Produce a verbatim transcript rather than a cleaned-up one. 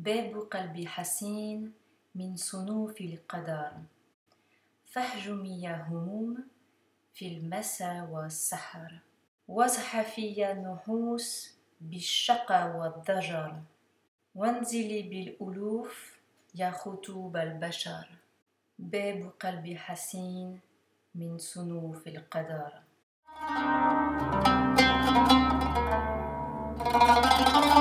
باب قلبي حسين من صنوف القدر، فاهجمي يا هموم في المساء والسحر، وازحفي يا نحوس بالشقا والضجر، وانزلي بالألوف يا خطوب البشر. باب قلبي حسين من صنوف القدر.